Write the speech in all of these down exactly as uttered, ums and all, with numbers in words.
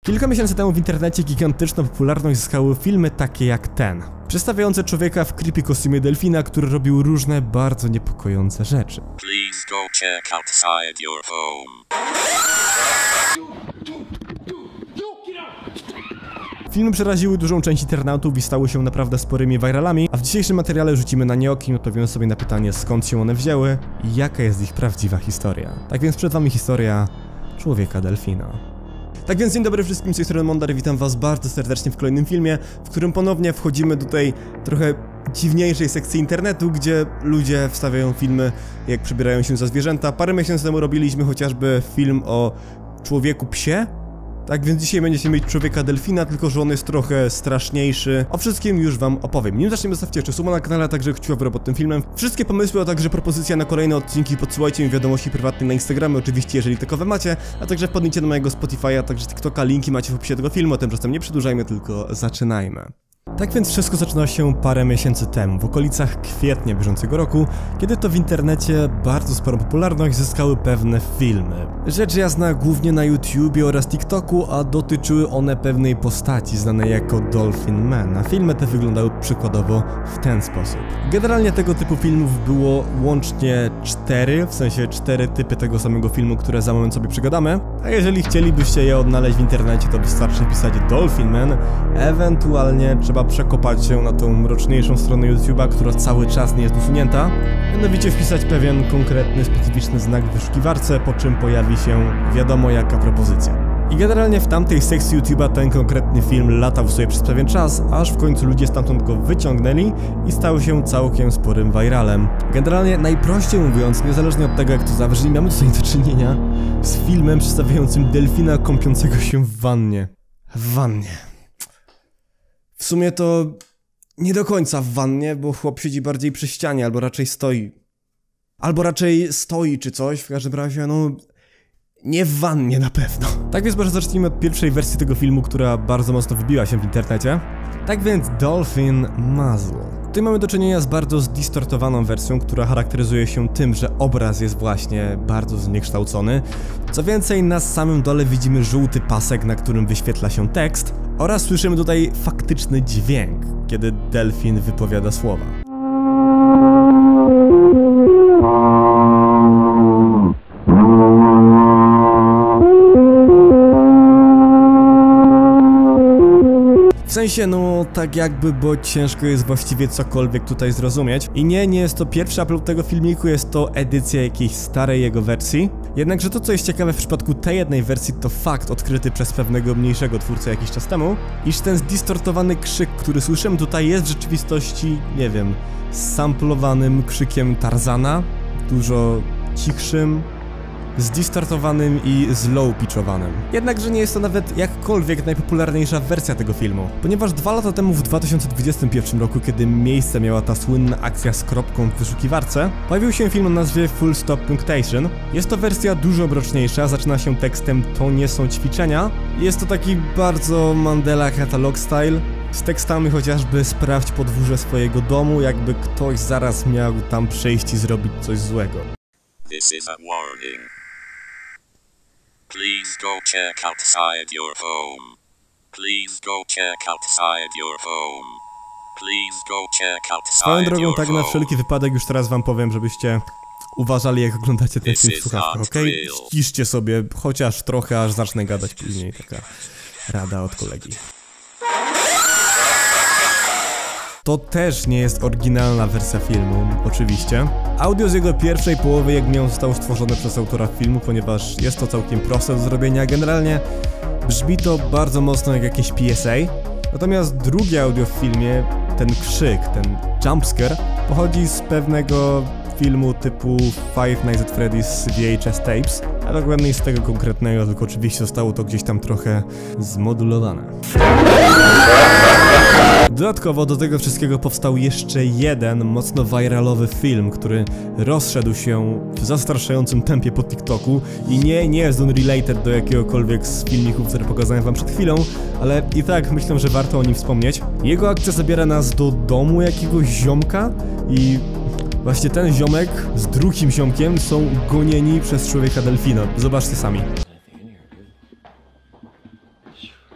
Kilka miesięcy temu w internecie gigantyczną popularność zyskały filmy takie jak ten, przedstawiające człowieka w creepy kostiumie delfina, który robił różne bardzo niepokojące rzeczy. Please go check outside your home. Filmy przeraziły dużą część internautów i stały się naprawdę sporymi viralami, a w dzisiejszym materiale rzucimy na nie okiem i odpowiemy sobie na pytanie, skąd się one wzięły i jaka jest ich prawdziwa historia. Tak więc przed wami historia człowieka delfina. Tak więc dzień dobry wszystkim, z tej strony Mondar, witam was bardzo serdecznie w kolejnym filmie, w którym ponownie wchodzimy do tej trochę dziwniejszej sekcji internetu, gdzie ludzie wstawiają filmy, jak przebierają się za zwierzęta. Parę miesięcy temu robiliśmy chociażby film o człowieku psie. Tak więc dzisiaj będziecie mieć człowieka delfina, tylko że on jest trochę straszniejszy. O wszystkim już wam opowiem. Nim zaczniemy, zostawcie jeszcze suba na kanale, a także kciuka w górę pod tym filmem. Wszystkie pomysły, a także propozycje na kolejne odcinki podsyłajcie mi wiadomości prywatne na Instagramie, oczywiście jeżeli takowe macie, a także wpadnijcie na mojego Spotify'a, a także TikToka, linki macie w opisie tego filmu, a tymczasem nie przedłużajmy, tylko zaczynajmy. Tak więc wszystko zaczyna się parę miesięcy temu, w okolicach kwietnia bieżącego roku, kiedy to w internecie bardzo sporą popularność zyskały pewne filmy. Rzecz jasna głównie na YouTubie oraz TikToku, a dotyczyły one pewnej postaci znanej jako Dolphin Man, a filmy te wyglądały przykładowo w ten sposób. Generalnie tego typu filmów było łącznie cztery, w sensie cztery typy tego samego filmu, które za moment sobie przygadamy, a jeżeli chcielibyście je odnaleźć w internecie, to wystarczy pisać Dolphin Man, ewentualnie trzeba przekopać się na tą mroczniejszą stronę YouTube'a, która cały czas nie jest usunięta. Mianowicie wpisać pewien konkretny, specyficzny znak w wyszukiwarce, po czym pojawi się wiadomo jaka propozycja. I generalnie w tamtej sekcji YouTube'a ten konkretny film latał sobie przez pewien czas, aż w końcu ludzie stamtąd go wyciągnęli i stał się całkiem sporym viralem. Generalnie najprościej mówiąc, niezależnie od tego jak to zabrzmi, mamy tutaj do czynienia z filmem przedstawiającym delfina kąpiącego się w wannie. W wannie. W sumie to nie do końca w wannie, bo chłop siedzi bardziej przy ścianie, albo raczej stoi. Albo raczej stoi czy coś, w każdym razie no... nie w wannie na pewno. Tak więc może zacznijmy od pierwszej wersji tego filmu, która bardzo mocno wybiła się w internecie. Tak więc Dolphin Muzzle. Tutaj mamy do czynienia z bardzo zdistortowaną wersją, która charakteryzuje się tym, że obraz jest właśnie bardzo zniekształcony. Co więcej, na samym dole widzimy żółty pasek, na którym wyświetla się tekst oraz słyszymy tutaj faktyczny dźwięk, kiedy delfin wypowiada słowa. W sensie, no tak jakby, bo ciężko jest właściwie cokolwiek tutaj zrozumieć. I nie, nie jest to pierwszy upload tego filmiku, jest to edycja jakiejś starej jego wersji. Jednakże to, co jest ciekawe w przypadku tej jednej wersji, to fakt odkryty przez pewnego mniejszego twórcę jakiś czas temu, iż ten zdistortowany krzyk, który słyszymy tutaj, jest w rzeczywistości, nie wiem, samplowanym krzykiem Tarzana, dużo cichszym, zdistortowanym i zlow-pitchowanym. Jednakże nie jest to nawet jakkolwiek najpopularniejsza wersja tego filmu, ponieważ dwa lata temu w dwa tysiące dwudziestym pierwszym roku, kiedy miejsce miała ta słynna akcja z kropką w wyszukiwarce, pojawił się film o nazwie Full Stop Punctation. Jest to wersja dużo mroczniejsza, zaczyna się tekstem "to nie są ćwiczenia". Jest to taki bardzo Mandela Catalog style, z tekstami chociażby "sprawdź podwórze swojego domu", jakby ktoś zaraz miał tam przyjść i zrobić coś złego. This is a warning. Please go check outside your home. Please go check outside your home. Please go check outside Swoją drogą, your tak home. na wszelki wypadek już teraz wam powiem, żebyście uważali jak oglądacie ten film w słuchawkach, okej? Okay? Ściszcie sobie chociaż trochę, aż zacznę gadać później, taka rada od kolegi. To też nie jest oryginalna wersja filmu, oczywiście. Audio z jego pierwszej połowy jak miał zostało stworzone przez autora filmu, ponieważ jest to całkiem proste do zrobienia. Generalnie brzmi to bardzo mocno jak jakieś P S A. Natomiast drugie audio w filmie, ten krzyk, ten jumpscare, pochodzi z pewnego filmu typu Five Nights at Freddy's V H S tapes, a dokładniej z tego konkretnego, tylko oczywiście zostało to gdzieś tam trochę zmodulowane. Dodatkowo do tego wszystkiego powstał jeszcze jeden mocno viralowy film, który rozszedł się w zastraszającym tempie po TikToku i nie, nie jest on related do jakiegokolwiek z filmików, które pokazałem wam przed chwilą, ale i tak myślę, że warto o nim wspomnieć. Jego akcja zabiera nas do domu jakiegoś ziomka i właśnie ten ziomek z drugim ziomkiem są gonieni przez człowieka delfina. Zobaczcie sami.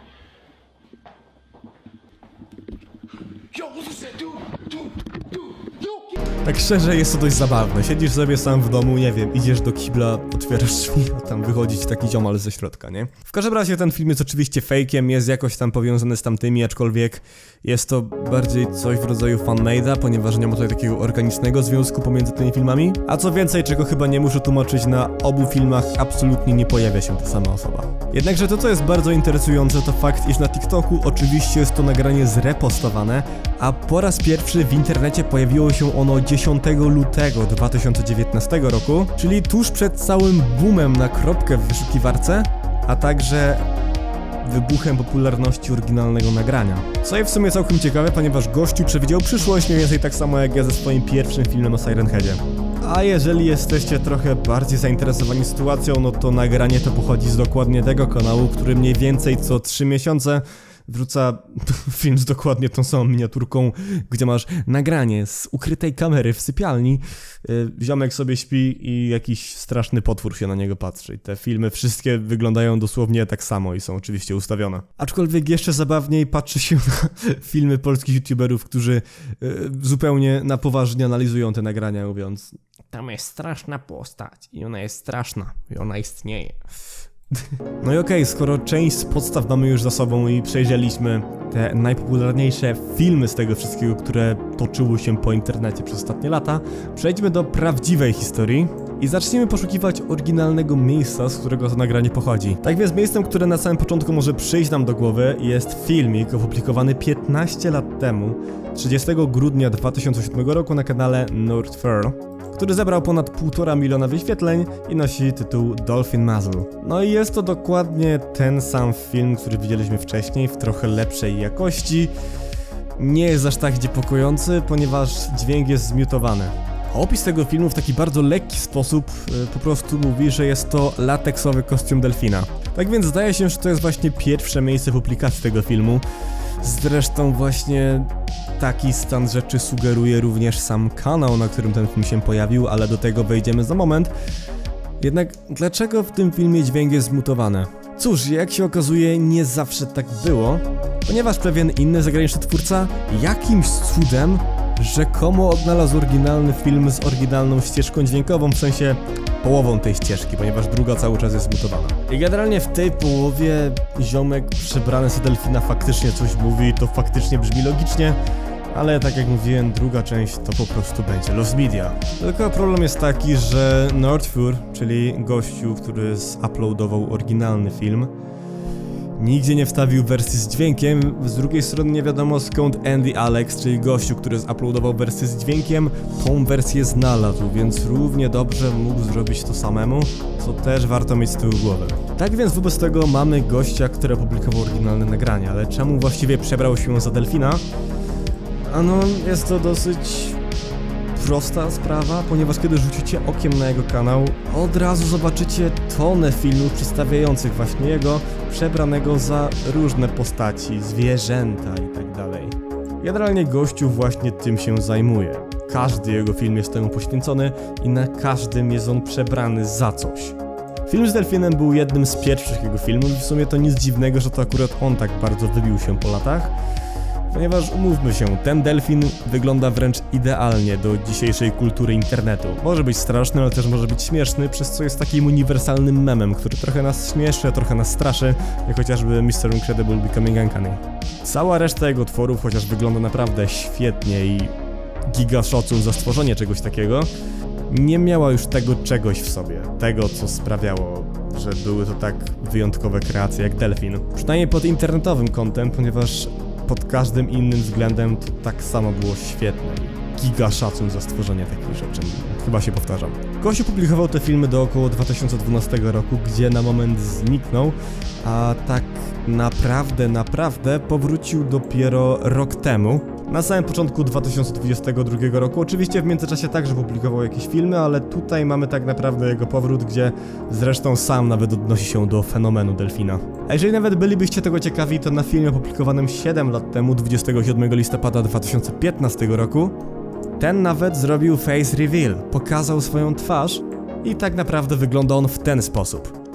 Tak szczerze, jest to dość zabawne. Siedzisz sobie sam w domu, nie wiem, idziesz do kibla, otwierasz drzwi, a tam wychodzi ci taki ziomal ze środka, nie? W każdym razie ten film jest oczywiście fejkiem, jest jakoś tam powiązany z tamtymi, aczkolwiek jest to bardziej coś w rodzaju fanmade'a, ponieważ nie ma tutaj takiego organicznego związku pomiędzy tymi filmami. A co więcej, czego chyba nie muszę tłumaczyć, na obu filmach absolutnie nie pojawia się ta sama osoba. Jednakże to, co jest bardzo interesujące, to fakt, iż na TikToku oczywiście jest to nagranie zrepostowane, a po raz pierwszy w internecie pojawiło się ono dziesiątego lutego dwa tysiące dziewiętnastego roku, czyli tuż przed całym boomem na kropkę w wyszukiwarce, a także wybuchem popularności oryginalnego nagrania. Co jest w sumie całkiem ciekawe, ponieważ gościu przewidział przyszłość mniej więcej tak samo jak ja ze swoim pierwszym filmem o Siren Headzie. A jeżeli jesteście trochę bardziej zainteresowani sytuacją, no to nagranie to pochodzi z dokładnie tego kanału, który mniej więcej co trzy miesiące wrzuca film z dokładnie tą samą miniaturką, gdzie masz nagranie z ukrytej kamery w sypialni, yy, ziomek sobie śpi i jakiś straszny potwór się na niego patrzy. I te filmy wszystkie wyglądają dosłownie tak samo i są oczywiście ustawione. Aczkolwiek jeszcze zabawniej patrzy się na filmy polskich youtuberów, którzy yy, zupełnie na poważnie analizują te nagrania, mówiąc: tam jest straszna postać i ona jest straszna i ona istnieje. No i okej, okay, skoro część z podstaw mamy już za sobą i przejrzeliśmy te najpopularniejsze filmy z tego wszystkiego, które toczyły się po internecie przez ostatnie lata, przejdźmy do prawdziwej historii i zacznijmy poszukiwać oryginalnego miejsca, z którego to nagranie pochodzi. Tak więc miejscem, które na samym początku może przyjść nam do głowy, jest filmik opublikowany piętnaście lat temu, trzydziestego grudnia dwa tysiące siódmego roku na kanale North Furl, który zebrał ponad półtora miliona wyświetleń i nosi tytuł Dolphin Muzzle. No i jest to dokładnie ten sam film, który widzieliśmy wcześniej, w trochę lepszej jakości. Nie jest aż tak niepokojący, ponieważ dźwięk jest zmiutowany. Opis tego filmu w taki bardzo lekki sposób yy, po prostu mówi, że jest to lateksowy kostium delfina. Tak więc zdaje się, że to jest właśnie pierwsze miejsce publikacji tego filmu. Zresztą właśnie taki stan rzeczy sugeruje również sam kanał, na którym ten film się pojawił, ale do tego wejdziemy za moment. Jednak dlaczego w tym filmie dźwięk jest zmutowany? Cóż, jak się okazuje, nie zawsze tak było, ponieważ pewien inny zagraniczny twórca jakimś cudem rzekomo odnalazł oryginalny film z oryginalną ścieżką dźwiękową, w sensie połową tej ścieżki, ponieważ druga cały czas jest zmutowana. I generalnie w tej połowie ziomek przebrany z delfina faktycznie coś mówi i to faktycznie brzmi logicznie, ale tak jak mówiłem, druga część to po prostu będzie Lost Media. Tylko problem jest taki, że North Furl, czyli gościu, który zuploadował oryginalny film, nigdzie nie wstawił wersji z dźwiękiem. Z drugiej strony nie wiadomo skąd Andy Alex, czyli gościu, który zuploadował wersję z dźwiękiem, tą wersję znalazł, więc równie dobrze mógł zrobić to samemu, co też warto mieć z tyłu głowy. Tak więc wobec tego mamy gościa, który opublikował oryginalne nagranie, ale czemu właściwie przebrał się za delfina? Ano, jest to dosyć prosta sprawa, ponieważ kiedy rzucicie okiem na jego kanał, od razu zobaczycie tonę filmów przedstawiających właśnie jego, przebranego za różne postaci, zwierzęta itd. Generalnie gościu właśnie tym się zajmuje. Każdy jego film jest temu poświęcony i na każdym jest on przebrany za coś. Film z delfinem był jednym z pierwszych jego filmów i w sumie to nic dziwnego, że to akurat on tak bardzo wybił się po latach. Ponieważ umówmy się, ten delfin wygląda wręcz idealnie do dzisiejszej kultury internetu. Może być straszny, ale też może być śmieszny, przez co jest takim uniwersalnym memem, który trochę nas śmieszy, a trochę nas straszy, jak chociażby mister Incredible Becoming Uncanny. Cała reszta jego tworów, chociaż wygląda naprawdę świetnie i giga szacun za stworzenie czegoś takiego, nie miała już tego czegoś w sobie, tego co sprawiało, że były to tak wyjątkowe kreacje jak delfin. Przynajmniej pod internetowym kątem, ponieważ pod każdym innym względem to tak samo było świetne. Giga szacun za stworzenie takich rzeczy. Chyba się powtarzam. Gościu publikował te filmy do około dwa tysiące dwunastego roku, gdzie na moment zniknął, a tak naprawdę, naprawdę powrócił dopiero rok temu. Na samym początku dwa tysiące dwudziestego drugiego roku. Oczywiście w międzyczasie także publikował jakieś filmy, ale tutaj mamy tak naprawdę jego powrót, gdzie zresztą sam nawet odnosi się do fenomenu delfina. A jeżeli nawet bylibyście tego ciekawi, to na filmie opublikowanym siedem lat temu, dwudziestego siódmego listopada dwa tysiące piętnastego roku, ten nawet zrobił face reveal, pokazał swoją twarz i tak naprawdę wygląda on w ten sposób.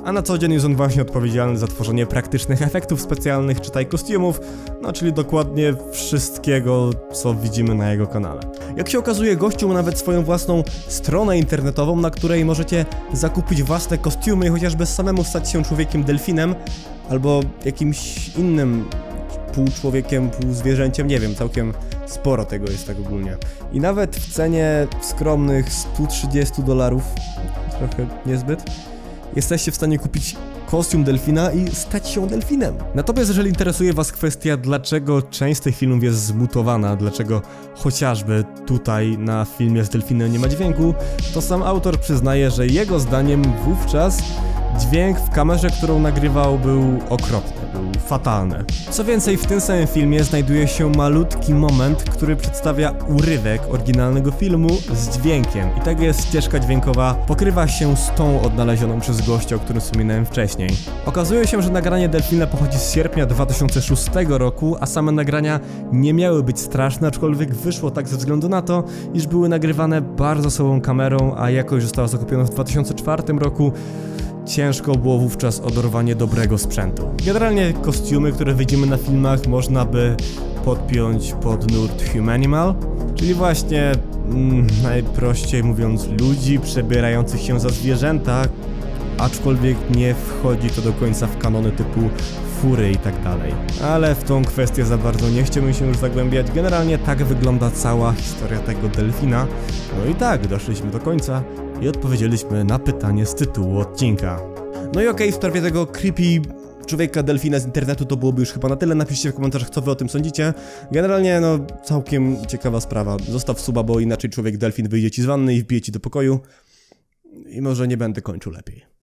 a na co dzień jest on właśnie odpowiedzialny za tworzenie praktycznych efektów specjalnych, czytaj kostiumów, no czyli dokładnie wszystkiego, co widzimy na jego kanale. Jak się okazuje, gościu ma nawet swoją własną stronę internetową, na której możecie zakupić własne kostiumy i chociażby samemu stać się człowiekiem delfinem, albo jakimś innym pół człowiekiem, pół zwierzęciem, nie wiem, całkiem sporo tego jest tak ogólnie. I nawet w cenie skromnych stu trzydziestu dolarów, trochę niezbyt, jesteście w stanie kupić kostium delfina i stać się delfinem. Natomiast jeżeli interesuje was kwestia, dlaczego część z tych filmów jest zmutowana, dlaczego chociażby tutaj na filmie z delfinem nie ma dźwięku, to sam autor przyznaje, że jego zdaniem wówczas dźwięk w kamerze, którą nagrywał, był okropny, był fatalny. Co więcej, w tym samym filmie znajduje się malutki moment, który przedstawia urywek oryginalnego filmu z dźwiękiem. I tak jest ścieżka dźwiękowa pokrywa się z tą odnalezioną przez gościa, o którym wspominałem wcześniej. Okazuje się, że nagranie delfina pochodzi z sierpnia dwa tysiące szóstego roku, a same nagrania nie miały być straszne, aczkolwiek wyszło tak ze względu na to, iż były nagrywane bardzo słabą kamerą, a jakość została zakupiona w dwa tysiące czwartym roku. Ciężko było wówczas o dorwanie dobrego sprzętu. Generalnie kostiumy, które widzimy na filmach, można by podpiąć pod nurt Humanimal, czyli właśnie, mm, najprościej mówiąc, ludzi przebierających się za zwierzęta, aczkolwiek nie wchodzi to do końca w kanony typu fury i tak dalej. Ale w tą kwestię za bardzo nie chciałbym się już zagłębiać. Generalnie tak wygląda cała historia tego delfina. No i tak, doszliśmy do końca i odpowiedzieliśmy na pytanie z tytułu odcinka. No i okej, okay, w sprawie tego creepy człowieka delfina z internetu to byłoby już chyba na tyle. Napiszcie w komentarzach, co wy o tym sądzicie. Generalnie, no, całkiem ciekawa sprawa. Zostaw suba, bo inaczej człowiek delfin wyjdzie ci z wanny i wbije ci do pokoju. I może nie będę kończył lepiej.